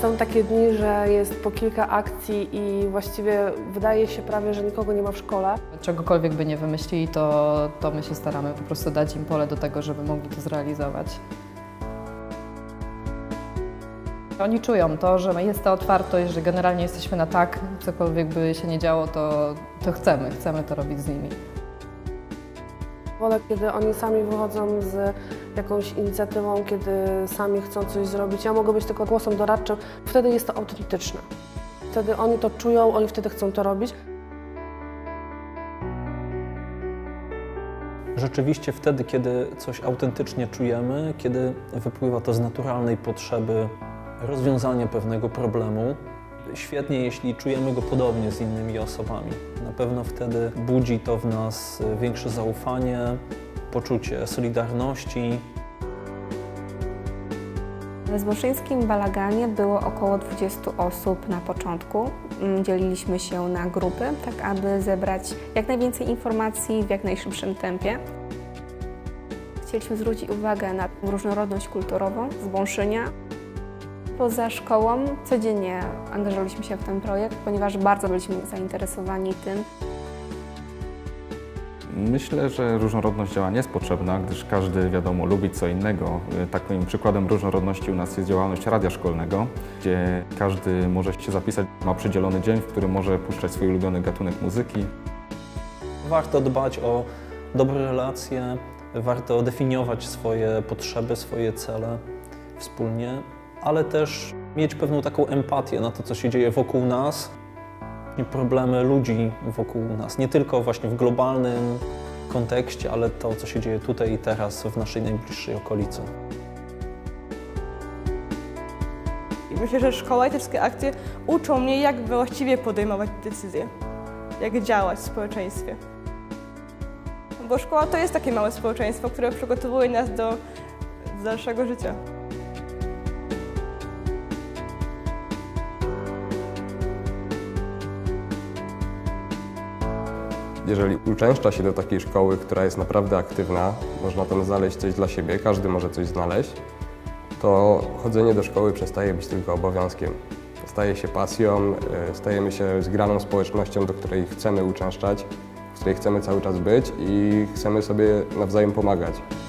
Są takie dni, że jest po kilka akcji i właściwie wydaje się prawie, że nikogo nie ma w szkole. Czegokolwiek by nie wymyślili, to my się staramy po prostu dać im pole do tego, żeby mogli to zrealizować. Oni czują to, że jest ta otwartość, że generalnie jesteśmy na tak, cokolwiek by się nie działo, to chcemy to robić z nimi. Wolę, kiedy oni sami wychodzą z jakąś inicjatywą, kiedy sami chcą coś zrobić. Ja mogę być tylko głosem doradczym, wtedy jest to autentyczne. Wtedy oni to czują, oni wtedy chcą to robić. Rzeczywiście wtedy, kiedy coś autentycznie czujemy, kiedy wypływa to z naturalnej potrzeby rozwiązania pewnego problemu, świetnie, jeśli czujemy go podobnie z innymi osobami. Na pewno wtedy budzi to w nas większe zaufanie, poczucie solidarności. W Zboczyńskim Balaganie było około 20 osób na początku. Dzieliliśmy się na grupy, tak aby zebrać jak najwięcej informacji w jak najszybszym tempie. Chcieliśmy zwrócić uwagę na różnorodność kulturową Zbąszynia. Poza szkołą codziennie angażowaliśmy się w ten projekt, ponieważ bardzo byliśmy zainteresowani tym. Myślę, że różnorodność działań jest potrzebna, gdyż każdy, wiadomo, lubi co innego. Takim przykładem różnorodności u nas jest działalność radia szkolnego, gdzie każdy może się zapisać, ma przydzielony dzień, w którym może puszczać swój ulubiony gatunek muzyki. Warto dbać o dobre relacje, warto definiować swoje potrzeby, swoje cele wspólnie, ale też mieć pewną taką empatię na to, co się dzieje wokół nas i problemy ludzi wokół nas. Nie tylko właśnie w globalnym kontekście, ale to, co się dzieje tutaj i teraz w naszej najbliższej okolicy. I myślę, że szkoła i te wszystkie akcje uczą mnie, jak właściwie podejmować decyzje, jak działać w społeczeństwie. Bo szkoła to jest takie małe społeczeństwo, które przygotowuje nas do dalszego życia. Jeżeli uczęszcza się do takiej szkoły, która jest naprawdę aktywna, można tam znaleźć coś dla siebie, każdy może coś znaleźć, to chodzenie do szkoły przestaje być tylko obowiązkiem. Staje się pasją, stajemy się zgraną społecznością, do której chcemy uczęszczać, w której chcemy cały czas być i chcemy sobie nawzajem pomagać.